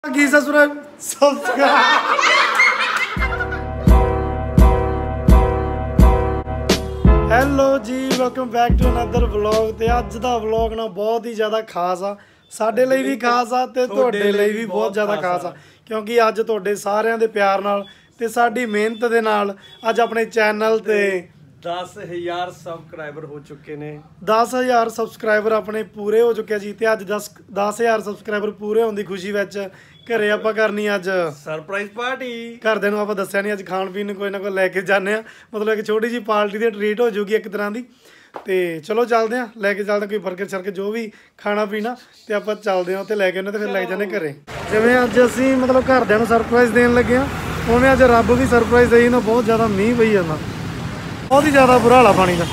Hello ji, welcome back to another vlog. ਤੇ ਅੱਜ ਦਾ vlog ਨਾ ਬਹੁਤ ਹੀ ਜ਼ਿਆਦਾ ਖਾਸ ਆ, ਸਾਡੇ ਲਈ ਵੀ ਖਾਸ ਆ ਤੇ ਤੁਹਾਡੇ ਲਈ ਵੀ ਬਹੁਤ ਜ਼ਿਆਦਾ ਖਾਸ ਆ, ਕਿਉਂਕਿ ਅੱਜ ਤੁਹਾਡੇ ਸਾਰਿਆਂ ਦੇ ਪਿਆਰ ਨਾਲ ਤੇ ਸਾਡੀ ਮਿਹਨਤ ਦੇ ਨਾਲ ਅੱਜ ਆਪਣੇ ਚੈਨਲ ਤੇ 10,000 ਸਬਸਕ੍ਰਾਈਬਰ ਹੋ ਚੁੱਕੇ ਨੇ। 10,000 ਸਬਸਕ੍ਰਾਈਬਰ ਆਪਣੇ ਪੂਰੇ ਹੋ ਚੁੱਕੇ ਜੀ। ਤੇ ਅੱਜ 10,000 ਸਬਸਕ੍ਰਾਈਬਰ ਪੂਰੇ ਹੋਣ ਦੀ ਖੁਸ਼ੀ ਵਿੱਚ ਘਰੇ ਆਪਾਂ ਕਰਨੀ ਅੱਜ ਸਰਪ੍ਰਾਈਜ਼ ਪਾਰਟੀ। ਘਰਦਿਆਂ ਨੂੰ ਆਪਾਂ ਦੱਸਿਆ ਨਹੀਂ, ਅੱਜ ਖਾਣ ਪੀਣ ਨੂੰ ਕੋਈ ਨਾ ਕੋਈ ਲੈ ਕੇ ਜਾਂਦੇ ਆ, ਮਤਲਬ ਇੱਕ ਛੋਟੀ ਜਿਹੀ ਪਾਰਟੀ ਦੀ ਟਰੀਟ ਹੋ ਜੂਗੀ ਇੱਕ ਤਰ੍ਹਾਂ ਦੀ। ਤੇ ਚਲੋ ਚੱਲਦੇ ਆ, ਲੈ ਕੇ ਚੱਲਦੇ ਕੋਈ ਬਰਗਰ ਸ਼ਰਗਰ ਜੋ ਵੀ ਖਾਣਾ ਪੀਣਾ ਤੇ ਆਪਾਂ ਚੱਲਦੇ ਆ ਉੱਥੇ ਲੈ ਕੇ ਉਹਨੇ ਤੇ ਫਿਰ ਲੈ ਜਾਂਦੇ ਘਰੇ। ਜਿਵੇਂ ਅੱਜ ਅਸੀਂ ਮਤਲਬ ਘਰਦਿਆਂ ਨੂੰ ਸਰਪ੍ਰਾਈਜ਼ ਦੇਣ ਲੱਗੇ ਆ, ਉਵੇਂ ਅੱਜ ਰੱਬ ਵੀ ਸਰਪ੍ਰਾਈਜ਼ ਦੇਈ ਨਾ। ਬਹੁਤ ਜ਼ਿਆਦਾ ਮੀਂਹ ਪਈ ਜਾਂਦਾ, ਬਹੁਤ ਹੀ ਜ਼ਿਆਦਾ ਬੁਰਾ ਹਾਲ ਆ ਪਾਣੀ ਦਾ।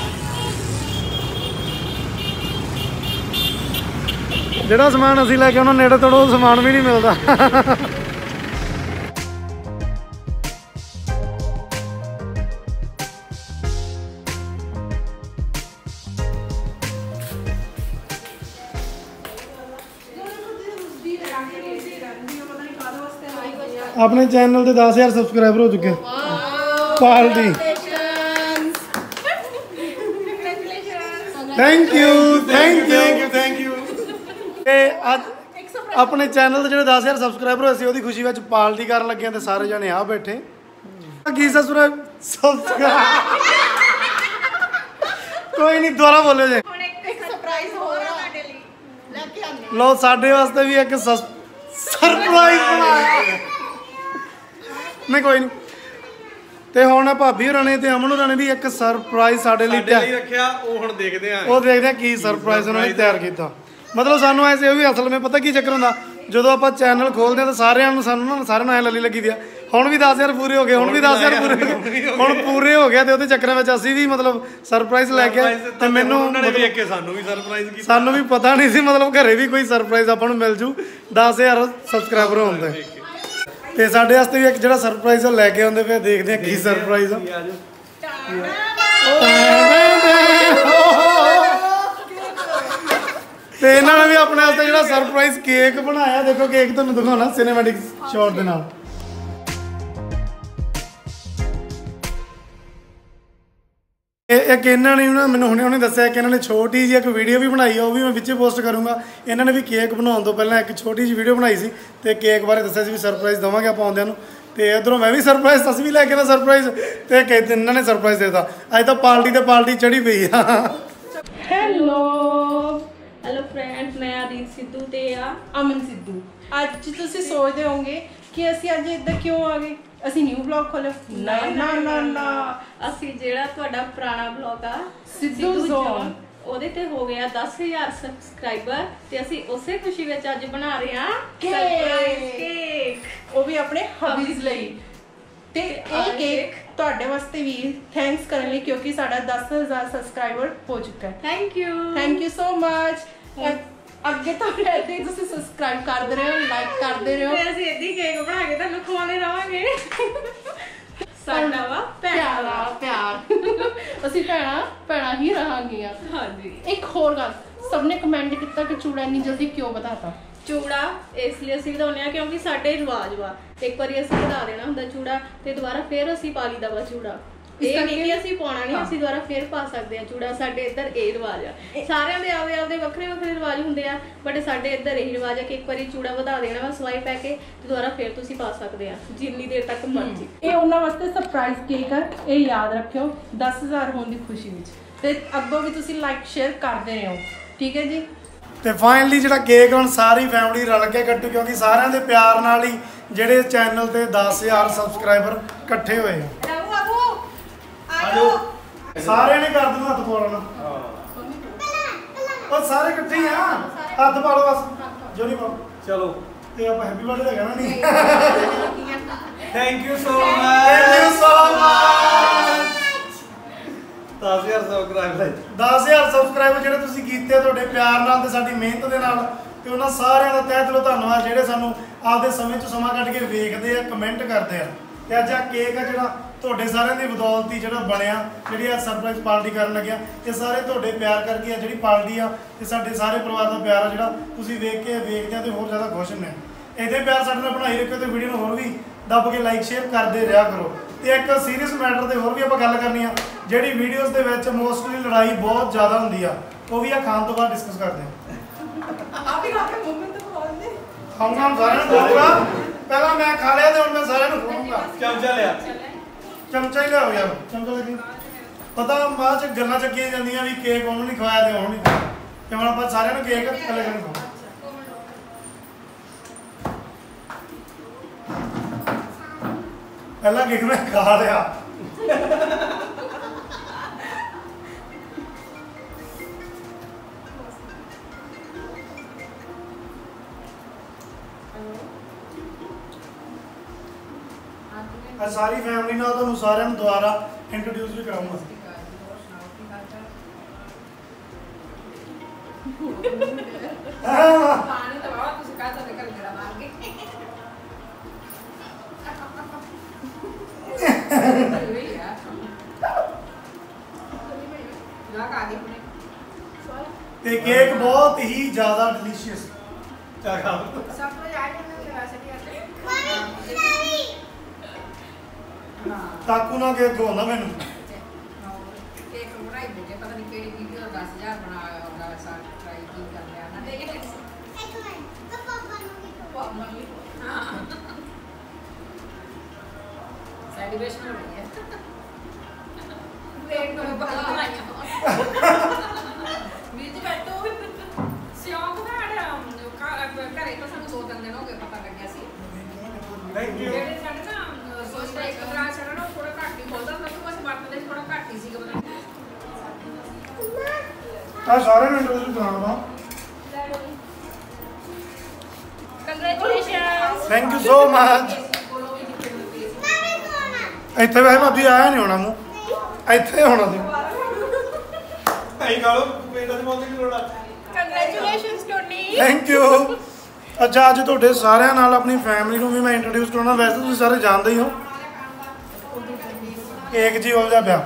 ਜਿਹੜਾ ਸਮਾਨ ਅਸੀਂ ਲੈ ਕੇ ਉਹਨਾਂ ਨੇੜੇ ਤੋੜੋ ਉਹ ਸਮਾਨ ਵੀ ਨਹੀਂ ਮਿਲਦਾ। ਆਪਣੇ ਚੈਨਲ ਤੇ 10,000 ਸਬਸਕ੍ਰਾਈਬਰ ਹੋ ਚੁੱਕੇ। Party thank you thank you thank you. ਤੇ ਅੱਜ ਆਪਣੇ ਚੈਨਲ ਤੇ ਜਿਹੜੇ 10,000 ਸਬਸਕ੍ਰਾਈਬਰ ਹੋਏ ਸੀ ਉਹਦੀ ਖੁਸ਼ੀ ਵਿੱਚ ਪਾਰਟੀ ਕਰਨ ਲੱਗੇ ਆ ਤੇ ਸਾਰੇ ਜਣੇ ਆ ਬੈਠੇ। ਕੀ ਸਬਸਕ੍ਰਾਈਬ ਕੋਈ ਨਹੀਂ, ਦੁਬਾਰਾ ਬੋਲਿਓ ਜੀ। ਲੋ ਸਾਡੇ ਵਾਸਤੇ ਵੀ ਇੱਕ ਸਰਪ੍ਰਾਈਜ਼ ਬਣਾਇਆ। ਨਹੀਂ ਕੋਈ ਨਹੀਂ। ਤੇ ਹੁਣ ਭਾਬੀ ਹੋਰਾਂ ਨੇ ਤੇ ਅਮਨ ਹੋਰਾਂ ਨੇ ਵੀ ਇੱਕ ਸਰਪ੍ਰਾਈਜ਼ ਸਾਡੇ ਲਈ ਰੱਖਿਆ। ਉਹ ਹੁਣ ਦੇਖਦੇ ਆ, ਉਹ ਦੇਖਦੇ ਆ ਕੀ ਸਰਪ੍ਰਾਈਜ਼ ਉਹਨਾਂ ਨੇ ਤਿਆਰ ਕੀਤਾ। ਮਤਲਬ ਸਾਨੂੰ ਐਸੇ ਉਹ ਵੀ ਅਸਲ ਵਿੱਚ ਪਤਾ ਕੀ ਚੱਕਰ ਹੁੰਦਾ, ਜਦੋਂ ਆਪਾਂ ਚੈਨਲ ਖੋਲਦੇ ਆ ਤਾਂ ਸਾਰਿਆਂ ਨੂੰ ਸਾਨੂੰ ਸਾਰਿਆਂ ਨੂੰ ਐ ਲੱਲੀ ਲੱਗੀ ਦੀ ਆ ਹੁਣ ਵੀ 10,000 ਪੂਰੇ ਹੋ ਗਏ, ਹੁਣ ਵੀ 10,000 ਪੂਰੇ ਹੋ ਗਏ, ਹੁਣ ਪੂਰੇ ਹੋ ਗਿਆ। ਤੇ ਉਹਦੇ ਚੱਕਰਾਂ ਵਿੱਚ ਅਸੀਂ ਵੀ ਮਤਲਬ ਸਰਪ੍ਰਾਈਜ਼ ਲੈ ਕੇ ਤੇ ਮੈਨੂੰ ਵੇਖ ਕੇ ਸਾਨੂੰ ਵੀ ਸਰਪ੍ਰਾਈਜ਼ ਕੀਤਾ। ਸਾਨੂੰ ਵੀ ਪਤਾ ਨਹੀਂ ਸੀ ਮਤਲਬ ਘਰੇ ਵੀ ਕੋਈ ਸਰਪ੍ਰਾਈਜ਼ ਆਪਾਂ ਨੂੰ ਮਿਲ ਜੂ 10,000 ਸਬਸਕ੍ਰਾਈਬਰ ਹੋਣ ਤੇ। ਤੇ ਸਾਡੇ ਵਾਸਤੇ ਵੀ ਇੱਕ ਜਿਹੜਾ ਸਰਪ੍ਰਾਈਜ਼ ਲੈ ਕੇ ਆਉਂਦੇ ਪਏ, ਦੇਖਦੇ ਆ ਕੀ ਸਰਪ੍ਰਾਈਜ਼ ਆ। ਤੇ ਇਹਨਾਂ ਨੇ ਵੀ ਆਪਣੇ ਵਾਸਤੇ ਜਿਹੜਾ ਸਰਪ੍ਰਾਈਜ਼ ਕੇਕ ਬਣਾਇਆ। ਦੇਖੋ ਕੇਕ ਤੁਹਾਨੂੰ ਦਿਖਾਉਣਾ ਸਿਨੇਮੈਟਿਕ ਸ਼ਾਟ ਦੇ ਨਾਲ। ਇੱਕ ਇਹਨਾਂ ਨੇ ਨਾ ਮੈਨੂੰ ਹੁਣੇ ਦੱਸਿਆ ਕਿ ਇਹਨਾਂ ਨੇ ਛੋਟੀ ਜਿਹੀ ਇੱਕ ਵੀਡੀਓ ਵੀ ਬਣਾਈ ਆ, ਉਹ ਵੀ ਮੈਂ ਵਿੱਚੇ ਪੋਸਟ ਕਰੂੰਗਾ। ਇਹਨਾਂ ਨੇ ਵੀ ਕੇਕ ਬਣਾਉਣ ਤੋਂ ਪਹਿਲਾਂ ਇੱਕ ਛੋਟੀ ਜਿਹੀ ਵੀਡੀਓ ਬਣਾਈ ਸੀ ਤੇ ਕੇਕ ਬਾਰੇ ਦੱਸਿਆ ਸੀ ਵੀ ਸਰਪ੍ਰਾਈਜ਼ ਦੇਵਾਂਗੇ ਆਪਾਂ ਆਉਂਦਿਆਂ ਨੂੰ। ਤੇ ਇੱਧਰੋਂ ਮੈਂ ਵੀ ਸਰਪ੍ਰਾਈਜ਼, ਅਸੀਂ ਵੀ ਲੈ ਕੇ ਨਾ ਸਰਪ੍ਰਾਈਜ਼, ਤੇ ਇਹਨਾਂ ਨੇ ਸਰਪ੍ਰਾਈਜ਼ ਦੇ ਦਿੱਤਾ। ਅੱਜ ਤਾਂ ਪਾਰਟੀ ਤੇ ਪਾਰਟੀ ਚੜੀ ਪਈ ਆ। ਹੈਲੋ ਫਰੈਂਡਸ, ਮੈਂ ਆਦੀਪ ਸਿੱਧੂ ਤੇ ਆ ਅਮਨ ਸਿੱਧੂ। ਅੱਜ ਤੁਸੀਂ ਸੋਚਦੇ ਹੋਵੋਗੇ ਕਿ ਅਸੀਂ ਅੱਜ ਇੱਧਰ ਕਿਉਂ ਆ ਗਏ, ਅਸੀਂ ਨਿਊ ਬਲੌਗ ਖੋਲਿਆ। ਨਾ ਨਾ ਨਾ ਨਾ, ਅਸੀਂ ਜਿਹੜਾ ਤੁਹਾਡਾ ਪੁਰਾਣਾ ਬਲੌਗ ਆ ਸਿੱਧੂ ਜ਼ੋਨ, ਉਹਦੇ ਤੇ ਹੋ ਗਿਆ 10,000 ਸਬਸਕ੍ਰਾਈਬਰ ਤੇ ਅਸੀਂ ਉਸੇ ਖੁਸ਼ੀ ਵਿੱਚ ਅੱਜ ਬਣਾ ਰਹੇ ਹਾਂ ਕੇਕ, ਉਹ ਵੀ ਆਪਣੇ ਹਬੀਜ਼ ਲਈ। ਤੇ ਇਹ ਕੇਕ ਤੁਹਾਡੇ ਵਾਸਤੇ ਵੀ ਥੈਂਕਸ ਕਰਨ ਲਈ, ਕਿਉਂਕਿ ਸਾਡਾ 10,000 ਸਬਸਕ੍ਰਾਈਬਰ ਹੋ ਚੁੱਕਾ ਹੈ। Thank you so much. ਅੱਗੇ ਤੋਂ ਰਹਿੰਦੇ ਤੁਸੀਂ ਸਬਸਕ੍ਰਾਈਬ ਕਰਦੇ ਰਹੋ, ਲਾਈਕ ਕਰਦੇ ਰਹੋ, ਤੇ ਅਸੀਂ ਇੱਦਾਂ ਹੀ ਕੇਕ ਬਣਾ ਕੇ ਤੁਹਾਨੂੰ ਖਵਾਉਂਦੇ ਰਹਾਂਗੇ। ਸਾਡਾ ਵਾ ਪਿਆਰ, ਅਸੀਂ ਭੈਣਾਂ ਹੀ ਰਹਾਂਗੀਆਂ। ਹਾਂਜੀ। ਇੱਕ ਹੋਰ ਗੱਲ, ਸਭ ਨੇ ਕਮੈਂਟ ਕੀਤਾ ਕਿ ਚੂੜਾ ਇੰਨੀ ਜਲਦੀ ਕਿਉਂ ਵਧਾਤਾ। ਚੂੜਾ ਇਸ ਲਈ ਅਸੀਂ ਵਧਾਉਂਦੇ ਆ ਕਿਉਂਕਿ ਸਾਡੇ ਰਿਵਾਜ ਵਾ, ਇੱਕ ਵਾਰੀ ਅਸੀਂ ਵਧਾ ਦੇਣਾ ਹੁੰਦਾ ਚੂੜਾ ਤੇ ਦੁਬਾਰਾ ਫੇਰ ਅਸੀਂ ਪਾ ਲਈਦਾ ਵਾ ਚੂੜਾ। ਇਹ ਨਹੀਂ ਕਿ ਅਸੀਂ ਪਾਉਣਾ ਨਹੀਂ, ਅਸੀਂ ਦੁਬਾਰਾ ਫੇਰ ਪਾ ਸਕਦੇ ਆ ਚੂੜਾ। ਸਾਡੇ ਇੱਧਰ ਇਹ ਰਿਵਾਜ ਆ। ਸਾਰਿਆਂ ਦੇ ਆਪਦੇ ਵੱਖਰੇ ਵੱਖਰੇ ਰਿਵਾਜ ਹੁੰਦੇ ਆ, ਬਟ ਸਾਡੇ ਇੱਧਰ ਇਹੀ ਰਿਵਾਜ ਆ ਕਿ ਇੱਕ ਵਾਰੀ ਚੂੜਾ ਵਧਾ ਦੇਣਾ ਵਾ ਸਵਾਈ ਪੈ ਕੇ ਤੇ ਦੁਬਾਰਾ ਫੇਰ ਤੁਸੀਂ ਪਾ ਸਕਦੇ ਆ ਜਿੰਨੀ ਦੇਰ ਤੱਕ ਮਰਜ਼ੀ। ਇਹ ਉਹਨਾਂ ਵਾਸਤੇ ਸਰਪ੍ਰਾਈਜ਼ ਕੇਕ ਆ, ਇਹ ਯਾਦ ਰੱਖਿਓ 10,000 ਹੋਣ ਦੀ ਖੁਸ਼ੀ ਵਿੱਚ। ਤੇ ਅੱਗੋਂ ਵੀ ਤੁਸੀਂ ਲਾਈਕ ਸ਼ੇਅਰ ਕਰਦੇ ਰਹੋ, ਠੀਕ ਹੈ ਜੀ। ਤੇ ਫਾਈਨਲੀ ਜਿਹੜਾ ਕੇਕ ਹੁਣ ਸਾਰੀ ਫੈਮਿਲੀ ਰਲ ਕੇ ਕੱਟੂ, ਕਿਉਂਕਿ ਸਾਰਿਆਂ ਦੇ ਪਿਆਰ ਨਾਲ ਹੀ ਜਿਹੜੇ ਚੈਨਲ ਤੇ 10,000 ਸਬਸਕ੍ਰਾਈਬਰ ਇਕੱਠੇ ਹੋਏ ਆ। ਸਾਰਿਆਂ ਨੇ ਕਰ ਦੂੰ ਹੱਥ ਪਾਉਣਾ। ਉਹ ਸਾਰੇ ਇਕੱਠੇ ਹੀ ਆ, ਹੱਥ ਪਾ ਲਓ ਬਸ, ਜੋ ਨਹੀਂ ਪਾਓ। ਚਲੋ ਤੇ ਆਪਾਂ ਹੈਪੀ ਬਰਥਡੇ ਦਾ ਕਹਿਣਾ ਨਹੀਂ। Thank you so much. 10,000 subscriber 10,000 subscriber ਜਿਹੜੇ ਤੁਸੀਂ ਕੀਤੇ ਤੁਹਾਡੇ ਪਿਆਰ ਨਾਲ ਤੇ ਸਾਡੀ ਮਿਹਨਤ ਦੇ ਨਾਲ, ਤੇ ਉਹਨਾਂ ਸਾਰਿਆਂ ਦਾ ਤਹਿ ਦਿਲੋਂ ਧੰਨਵਾਦ ਜਿਹੜੇ ਸਾਨੂੰ ਆਪਦੇ ਸਮੇਂ 'ਚ ਸਮਾਂ ਕੱਢ ਕੇ ਵੇਖਦੇ ਆ, ਕਮੈਂਟ ਕਰਦੇ ਆ। ਤੇ ਅੱਜ ਆ ਕੇਕ ਆ ਜਿਹੜਾ ਤੁਹਾਡੇ ਸਾਰਿਆਂ ਦੀ ਬਦੌਲਤ ਜਿਹੜਾ ਬਣਿਆ, ਜਿਹੜੀ ਆ ਸਰਪ੍ਰਾਈਜ਼ ਪਾਰਟੀ ਕਰਨ ਲੱਗਿਆ, ਇਹ ਸਾਰੇ ਤੁਹਾਡੇ ਪਿਆਰ ਕਰਕੇ ਆ ਜਿਹੜੀ ਪਾਰਟੀ ਆ। ਤੇ ਸਾਡੇ ਸਾਰੇ ਪਰਿਵਾਰ ਦਾ ਪਿਆਰ ਆ ਜਿਹੜਾ ਤੁਸੀਂ ਵੇਖ ਕੇ ਵੇਖਦੇ ਆ ਤੇ ਹੋਰ ਜ਼ਿਆਦਾ ਖੁਸ਼ ਹੁੰਦੇ ਆ। ਇਹਦੇ ਪਿਆਰ ਸਾਡੇ ਨਾਲ ਬਣਾਈ ਰੱਖਿਓ ਤੇ ਵੀਡੀਓ ਨੂੰ ਹੋਰ ਵੀ ਦੱਬ ਕੇ ਲਾਈਕ ਸ਼ੇਅਰ ਕਰਦੇ ਰਿਹਾ ਕਰੋ। ਤੇ ਇੱਕ ਸੀਰੀਅਸ ਮੈਟਰ ਤੇ ਹੋਰ ਵੀ ਆਪਾਂ ਗੱਲ ਕਰਨੀ ਆ, ਜਿਹੜੀ ਵੀਡੀਓਜ਼ ਦੇ ਵਿੱਚ ਮੋਸਟਲੀ ਲੜਾਈ ਬਹੁਤ ਜ਼ਿਆਦਾ ਹੁੰਦੀ ਆ, ਉਹ ਵੀ ਆ ਖਾਣ ਤੋਂ ਬਾਅਦ ਡਿਸਕਸ ਕਰਦੇ ਆ। ਆਪ ਹੀ ਖਾ ਕੇ ਮੂਵਮੈਂਟ ਤਾਂ ਖਵਾ ਦਿੰਦੇ। ਖਾਣਾ ਸਾਰਿਆਂ ਨੂੰ ਖਵਾਉਂਗਾ, ਪਹਿਲਾਂ ਮੈਂ ਖਾ ਲਿਆ ਤੇ ਹੁਣ ਮੈਂ ਸਾਰਿਆਂ ਨੂੰ ਖਵਾਉਂਗਾ। ਚਮਚਾ ਲਿਆ, ਚਮਚਾ ਹੀ ਲਿਆਓ ਯਾਰ, ਚਮਚਾ ਲੱਗੀ ਪਤਾ ਬਾਅਦ ਚ ਗੱਲਾਂ ਚੱਕੀਆਂ ਜਾਂਦੀਆਂ ਵੀ ਕੇਕ ਉਹਨੂੰ ਨਹੀਂ ਖਵਾਇਆ ਤੇ ਉਹਨੂੰ ਨਹੀਂ ਖਵਾਇਆ, ਤੇ ਹੁਣ ਆਪਾਂ ਸਾਰਿਆਂ ਨੂੰ ਕੇਕ ਇਕੱਲੇ ਇਕੱਲੇ ਖਵਾਓ। ਪਹਿਲਾਂ ਕੇਕ ਮੈਂ ਖਾ ਲਿਆ। ਅੱਜ ਸਾਰੀ ਫੈਮਿਲੀ ਨਾਲ ਤੁਹਾਨੂੰ ਸਾਰਿਆਂ ਨੂੰ ਦੁਬਾਰਾ ਇੰਟਰੋਡਿਊਸ ਵੀ ਕਰਾਉਂਗਾ। ਪਾਣੀ ਤਾਂ ਬਾਬਾ ਤੁਸੀਂ ਕਾਹਦਾ ਤੇ ਕਰ ਜਰਾ ਮਾਰ ਕੇ ਨਾ ਕਾਦੀ ਪੁਣੇ ਤੇ ਕੇਕ ਬਹੁਤ ਹੀ ਜ਼ਿਆਦਾ ਡਿਲੀਸ਼ੀਅਸ। ਕਿਆ ਖਾ ਸਭ ਤੋਂ ਜਾ ਕੇ ਮੈਂ ਲਗਾ ਸਕਦੀ ਹਾਂ ਤਾਕੂ ਨਾ ਕੇਕ ਖਵਾਉਂਦਾ ਮੈਨੂੰ। ਕੇਕ ਬਣਾਈ ਬੁਕੇ ਪਤਾ ਨਹੀਂ ਕਿਹੜੀ ਵੀਡੀਓ 10000 ਬਣਾਇਆ ਹੋਗਾ ਸਾਰਾ ਟਰਾਈ ਕੀ ਕਰ ਲਿਆ ਨਾ ਦੇ ਕੇ ਸੈਲੀਬ੍ਰੇਸ਼ਨ ਹੋ ਰਹੀ ਹੈ ਪਲੇਟ ਨੂੰ ਬਾਹਰ ਲਾਇਆ ਵਿੱਚ ਬੈਠੋ ਸਿਆਕ ਘਰੇ ਤਾਂ ਸਾਨੂੰ 2-3 ਦਿਨ ਹੋ ਗਏ ਪਤਾ ਲੱਗਿਆ ਸੀ ਥੈਂਕ ਯੂ। ਜਿਹੜੇ ਸਾਡੇ ਨਾ ਸੋਚਦਾ ਇੱਕ ਗਲਾਸ ਹੈ ਨਾ ਥੋੜਾ ਘੱਟ ਹੀ ਖੋਲਦਾ ਤਾਂ ਬਸ ਵਰਤਦੇ ਥੋੜਾ ਘੱਟ ਹੀ ਸੀਗਾ ਪਤਾ ਆ ਸਾਰਿਆਂ ਨੂੰ ਇੰਟਰੋਡਿਊਸ ਕਰਾਉਣਾ। Congratulations. Thank you so much. ਇੱਥੇ ਵੈਸੇ ਭਾਬੀ ਆਇਆ ਨਹੀਂ ਹੋਣਾ ਮੂੰ, ਇੱਥੇ ਹੋਣਾ ਸੀ। ਆਈ ਖਾ ਲਓ, ਪੇਟ ਦੇ ਮੋਦੀ ਲੋੜਾ। Congratulations Tony. Thank you. ਅੱਛਾ ਅੱਜ ਤੁਹਾਡੇ ਸਾਰਿਆਂ ਨਾਲ ਆਪਣੀ ਫੈਮਿਲੀ ਨੂੰ ਵੀ ਮੈਂ ਇੰਟਰੋਡਿਊਸ ਕਰਾਉਣਾ। ਵੈਸੇ ਤੁਸੀਂ ਸਾਰੇ ਜਾਣਦੇ ਹੀ ਹੋ। ਕੇਕ ਜੀ ਉਲਝਿਆ ਪਿਆ।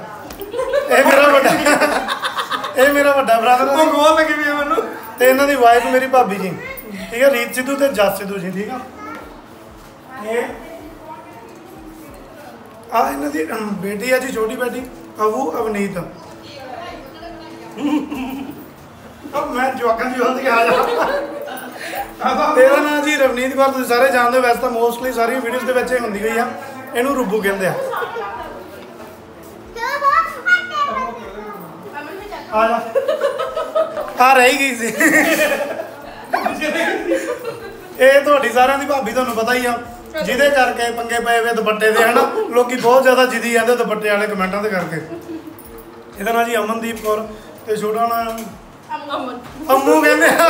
ਇਹ ਮੇਰਾ ਵੱਡਾ ਬ੍ਰਦਰ ਹੈ ਭਗਵਾਨ ਲੱਗੀ ਵੀ ਮੈਨੂੰ। ਤੇ ਇਹਨਾਂ ਦੀ ਵਾਈਫ ਮੇਰੀ ਭਾਬੀ ਜੀ, ਠੀਕ ਹੈ, ਰੀਤ ਸਿੱਧੂ ਤੇ ਜਸ ਸਿੱਧੂ ਜੀ, ਠੀਕ ਆ। ਇਹ ਆ ਇਹਨਾਂ ਦੀ ਬੇਟੀ ਹੈ ਜੀ, ਛੋਟੀ ਬੇਟੀ ਅਬੂ ਅਵਨੀਤ। ਅਬ ਮੈਂ ਜਵਾਕਾਂ ਦੀ ਹੋਂਦ ਆ ਜਾ। ਇਹਦਾ ਨਾਂ ਜੀ ਰਵਨੀਤ ਕੌਰ, ਤੁਸੀਂ ਸਾਰੇ ਜਾਣਦੇ ਹੋ। ਵੈਸੇ ਤਾਂ ਮੋਸਟਲੀ ਸਾਰੀਆਂ ਵੀਡੀਓਜ਼ ਦੇ ਵਿੱਚ ਇਹ ਹੁੰਦੀ ਹੋਈ ਆ। ਇਹਨੂੰ ਰੁੱਬੂ ਕਹਿੰਦੇ ਆ। ਆ ਜਾ, ਆ ਰਹੀ ਗਈ ਸੀ। ਇਹ ਤੁਹਾਡੀ ਸਾਰਿਆਂ ਦੀ ਭਾਬੀ, ਤੁਹਾਨੂੰ ਪਤਾ ਹੀ ਆ, ਜਿਹਦੇ ਕਰਕੇ ਪੰਗੇ ਪਏ ਵੇ ਦੁਪੱਟੇ ਦੇ, ਹਨਾ। ਲੋਕੀ ਬਹੁਤ ਜ਼ਿਆਦਾ ਜਿੱਦੀ ਜਾਂਦੇ ਦੁਪੱਟੇ ਵਾਲੇ ਕਮੈਂਟਾਂ ਦੇ ਕਰਕੇ। ਇਹਦਾ ਨਾਂ ਜੀ ਅਮਨਦੀਪ ਕੌਰ ਤੇ ਛੋਟਾ ਨਾਂ ਅੰਮੂ ਕਹਿੰਦੇ ਆ।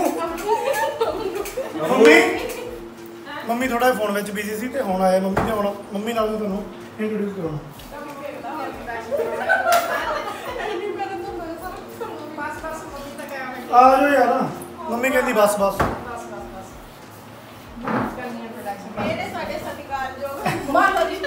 ਮੰਮੀ ਥੋੜਾ ਫੋਨ ਵਿੱਚ ਬਿਜ਼ੀ ਸੀ ਤੇ ਹੁਣ ਆਏ ਮੰਮੀ, ਤੇ ਹੁਣ ਮੰਮੀ ਨਾਲ ਵੀ ਤੁਹਾਨੂੰ ਇੰਟਰੋਡਿਊਸ ਕਰਾਉਣਾ। ਆ ਜਾਓ ਯਾਰ, ਮੰਮੀ ਕਹਿੰਦੀ ਬਸ ਬਸ। ਇਹਨੇ ਸਾਡੇ ਸਤਿਕਾਰਯੋਗ ਮਾਤਾ ਜੀ।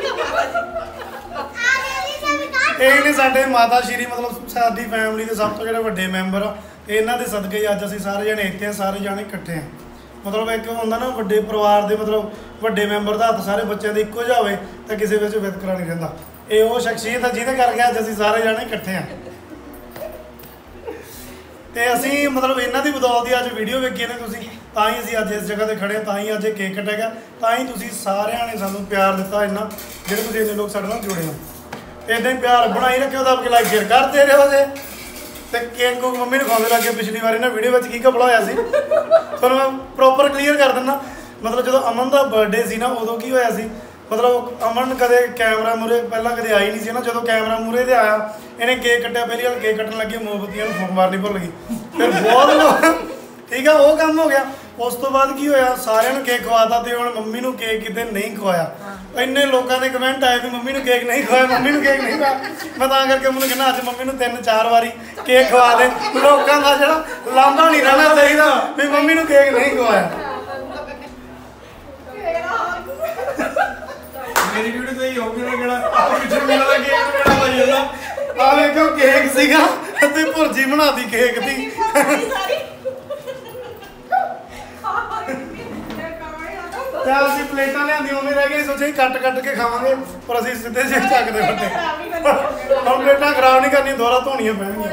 ਇਹ ਨੇ ਸਾਡੇ ਮਾਤਾ ਸ਼੍ਰੀ, ਮਤਲਬ ਸਾਡੀ ਫੈਮਿਲੀ ਦੇ ਸਭ ਤੋਂ ਜਿਹੜੇ ਵੱਡੇ ਮੈਂਬਰ ਆ। ਤੇ ਇਹਨਾਂ ਦੇ ਸਦਕੇ ਹੀ ਅੱਜ ਅਸੀਂ ਸਾਰੇ ਜਣੇ ਇੱਥੇ ਆ, ਸਾਰੇ ਜਣੇ ਇਕੱਠੇ ਆ। ਮਤਲਬ ਇੱਕ ਹੁੰਦਾ ਨਾ ਵੱਡੇ ਪਰਿਵਾਰ ਦੇ, ਮਤਲਬ ਵੱਡੇ ਮੈਂਬਰ ਦਾ ਹੱਥ ਸਾਰੇ ਬੱਚਿਆਂ ਦੇ ਇੱਕੋ ਜਿਹਾ ਹੋਵੇ ਤਾਂ ਕਿਸੇ ਵਿੱਚ ਵਿਤਕਰਾ ਨਹੀਂ ਰਹਿੰਦਾ। ਇਹ ਉਹ ਸ਼ਖਸੀਅਤ ਆ ਜਿਹਦੇ ਕਰਕੇ ਅੱਜ ਅਸੀਂ ਸਾਰੇ ਜਣੇ ਇਕੱਠੇ ਆ। ਤੇ ਅਸੀਂ ਮਤਲਬ ਇਹਨਾਂ ਦੀ ਬਦੌਲਤ ਹੀ ਅੱਜ ਵੀਡੀਓ ਵੇਖੀ ਨੇ ਤੁਸੀਂ, ਤਾਂ ਹੀ ਅਸੀਂ ਅੱਜ ਇਸ ਜਗ੍ਹਾ ਤੇ ਖੜੇ ਹਾਂ, ਤਾਂ ਹੀ ਅੱਜ ਇਹ ਕੇਕ ਕੱਟਿਆ ਗਿਆ, ਤਾਂ ਹੀ ਤੁਸੀਂ ਸਾਰਿਆਂ ਨੇ ਸਾਨੂੰ ਪਿਆਰ ਦਿੱਤਾ ਇੰਨਾ, ਜਿਹੜੇ ਤੁਸੀਂ ਇੰਨੇ ਲੋਕ ਸਾਡੇ ਨਾਲ ਜੁੜੇ ਹੋ। ਤੇ ਇਦਾਂ ਹੀ ਪਿਆਰ ਬਣਾਈ ਰੱਖਿਓ, ਤਾਂ ਲਾਈਕ ਸ਼ੇਅਰ ਕਰਦੇ ਰਹੋ ਜੇ। ਤੇ ਕੇਕ ਕੋ ਮੰਮੀ ਨੂੰ ਖਵਾਉਂਦੇ ਲੱਗੇ। ਪਿਛਲੀ ਵਾਰੀ ਨਾ ਵੀਡੀਓ ਵਿੱਚ ਕੀ ਘਪਲਾ ਹੋਇਆ ਸੀ ਤੁਹਾਨੂੰ ਮੈਂ ਪ੍ਰੋਪਰ ਕਲੀਅਰ ਕਰ ਦਿੰਦਾ। ਮਤਲਬ ਜਦੋਂ ਅਮਨ ਦਾ ਬਰਥਡੇ ਸੀ ਨਾ, ਉਦੋਂ ਕੀ ਹੋਇਆ ਸੀ, ਮਤਲਬ ਅਮਨ ਕਦੇ ਕੈਮਰਾ ਮੂਹਰੇ ਪਹਿਲਾਂ ਕਦੇ ਆਈ ਨਹੀਂ ਸੀ ਨਾ। ਜਦੋਂ ਕੈਮਰਾ ਮੂਹਰੇ ਤੇ ਆਇਆ, ਇਹਨੇ ਕੇਕ ਕੱਟਿਆ, ਪਹਿਲੀ ਵਾਰ ਕੇਕ ਕੱਟਣ ਲੱਗੀ, ਮੋਮਬੱਤੀਆਂ ਨੂੰ ਫੂਕ ਮਾਰਨੀ ਭੁੱਲ ਗਈ। ਫਿਰ ਬਹੁਤ ਲੋਕ, ਠੀਕ ਆ, ਉਹ ਕੰਮ ਹੋ ਗਿਆ। ਉਸ ਤੋਂ ਬਾਅਦ ਕੀ ਹੋਇਆ, ਸਾਰਿਆਂ ਨੂੰ ਕੇਕ ਖਵਾਤਾ ਤੇ ਹੁਣ ਮੰਮੀ ਨੂੰ ਕੇਕ ਕਿਤੇ ਨਹੀਂ ਖਵਾਇਆ। ਇੰਨੇ ਲੋਕਾਂ ਦੇ ਕਮੈਂਟ ਆਏ ਵੀ ਮੰਮੀ ਨੂੰ ਕੇਕ ਨਹੀਂ ਖਵਾਇਆ, ਮੰਮੀ ਨੂੰ ਕੇਕ ਨਹੀਂ ਖਵਾਇਆ। ਮੈਂ ਤਾਂ ਕਰਕੇ ਮੈਨੂੰ ਕਹਿੰਦਾ ਅੱਜ ਮੰਮੀ ਨੂੰ 3-4 ਵਾਰੀ ਕੇਕ ਖਵਾ ਦੇ। ਲੋਕਾਂ ਦਾ ਜਿਹੜਾ ਲਾਂਭਾ ਨਹੀਂ ਰਹਿਣਾ ਚਾਹੀਦਾ ਵੀ ਮੰਮੀ ਨੂੰ ਕੇਕ ਨਹੀਂ ਖਵਾਇਆ। ਮੇਰੀ ਵੀਡੀਓ ਤੇ ਹੀ ਹੋਊਗੀ ਨਾ, ਕਿਹੜਾ ਪਿੱਛੇ ਮੇਰਾ ਦਾ ਕੇਕ ਕਿਹੜਾ ਪਾਈ ਜਾਂਦਾ। ਆ ਵੇਖੋ ਕੇਕ ਸੀਗਾ ਤੇ ਭੁਰਜੀ ਬਣਾਤੀ ਕੇਕ ਦੀ। ਤੇ ਅਸੀਂ ਪਲੇਟਾਂ ਲਿਆਂਦੀ ਉਵੇਂ ਰਹਿ ਗਈ ਸੋਚਿਆ ਕੱਟ ਕੇ ਖਾਵਾਂਗੇ ਪਰ ਅਸੀਂ ਸਿੱਧੇ ਜਿਹੇ ਚੱਕਦੇ ਬੰਦੇ ਹੁਣ ਪਲੇਟਾਂ ਖਰਾਬ ਨਹੀਂ ਕਰਨੀ ਦੁਬਾਰਾ ਧੋਣੀਆਂ ਪੈਣਗੀਆਂ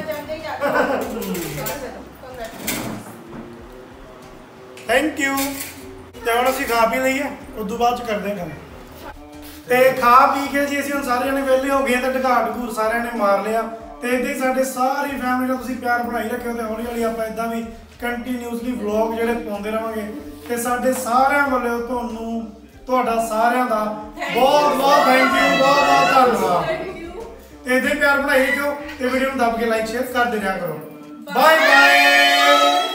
ਥੈਂਕ ਯੂ ਤੇ ਹੁਣ ਅਸੀਂ ਖਾ ਪੀ ਲਈਏ ਉਸ ਤੋਂ ਬਾਅਦ ਚ ਕਰਦੇ ਹਾਂ ਤੇ ਖਾ ਪੀ ਕੇ ਜੀ ਅਸੀਂ ਹੁਣ ਸਾਰੇ ਜਣੇ ਵਿਹਲੇ ਹੋ ਗਏ ਤੇ ਢਗਾੜ ਸਾਰਿਆਂ ਨੇ ਮਾਰ ਲਿਆ ਤੇ ਇਦਾਂ ਹੀ ਸਾਡੇ ਸਾਰੀ ਫੈਮਿਲੀ ਨਾਲ ਤੁਸੀਂ ਪਿਆਰ ਬਣਾਈ ਰੱਖਿਓ ਤੇ ਹੌਲੀ ਹੌਲੀ ਆਪਾਂ ਇਦਾਂ ਵੀ ਕੰਟੀਨਿਊਸਲੀ ਵਲੌਗ ਜਿਹੜੇ ਪਾਉਂਦੇ ਰਵਾਂਗੇ ਤੇ ਸਾਡੇ ਸਾਰਿਆਂ ਵੱਲੋਂ ਤੁਹਾਡਾ ਸਾਰਿਆਂ ਦਾ ਬਹੁਤ ਥੈਂਕ ਯੂ ਬਹੁਤ ਧੰਨਵਾਦ ਤੇ ਇਦਾਂ ਹੀ ਪਿਆਰ ਬਣਾਈ ਰੱਖਿਓ ਤੇ ਵੀਡੀਓ ਨੂੰ ਦੱਬ ਕੇ ਲਾਈਕ ਸ਼ੇਅਰ ਕਰਦੇ ਰਿਹਾ ਕਰੋ ਬਾਏ ਬਾਏ